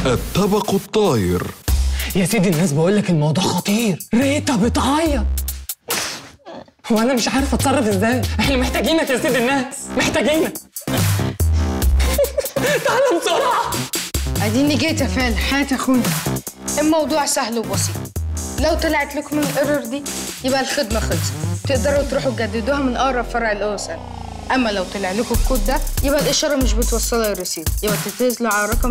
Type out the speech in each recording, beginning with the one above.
الطبق الطاير. يا سيدي الناس بقول لك الموضوع خطير، ريتا بتعيط. هو انا مش عارف اتصرف ازاي، احنا محتاجينك يا سيدي الناس، محتاجينك. تعالى بسرعه. اديني جيت يا فالح، هات يا اخويا. الموضوع سهل وبسيط. لو طلعت لكم الايرور دي يبقى الخدمه خلصت، تقدروا تروحوا تجددوها من اقرب فرع الاوسن. اما لو طلع لكم الكود ده يبقى الاشاره مش بتوصلها للرصيد، يبقى تتصلوا على رقم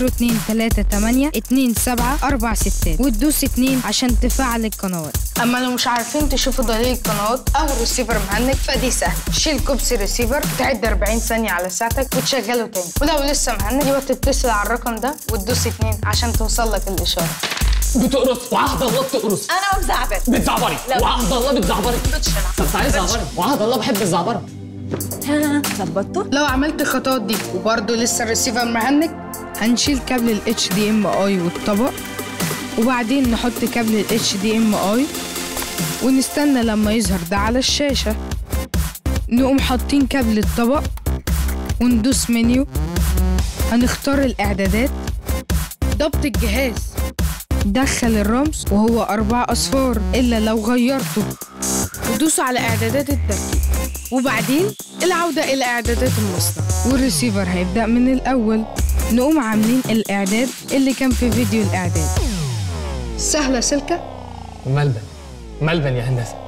02382746 وتدوس 2 عشان تفعل القنوات. اما لو مش عارفين تشوفوا دليل القنوات او الريسيفر مهنج فدي سهل، شيل كوبسي ريسيفر، تعد 40 ثانيه على ساعتك وتشغله تاني، ولو لسه مهنج يبقى تتصل على الرقم ده وتدوس 2 عشان توصل لك الاشاره. بتقرص وعهد الله بتقرص. انا بزعبط. بتزعبري وعهد الله بتزعبري. طب تعالي زعبري وعهد الله بحب الزعبره. ها ظبطته؟ لو عملت الخطوات دي وبرضه لسه الريسيفر مهنج هنشيل كابل ال HDMI والطبق، وبعدين نحط كابل ال HDMI ونستنى لما يظهر ده على الشاشة. نقوم حاطين كابل الطبق وندوس منيو، هنختار الإعدادات، ضبط الجهاز، دخل الرمز وهو 4 أصفار إلا لو غيرته، ودوسوا على إعدادات التركيب، وبعدين العودة إلى إعدادات المصنع، والريسيفر هيبدأ من الأول. نقوم عاملين الإعداد اللي كان في فيديو الإعداد. سهلة سلكة؟ ملبن يا هندسة.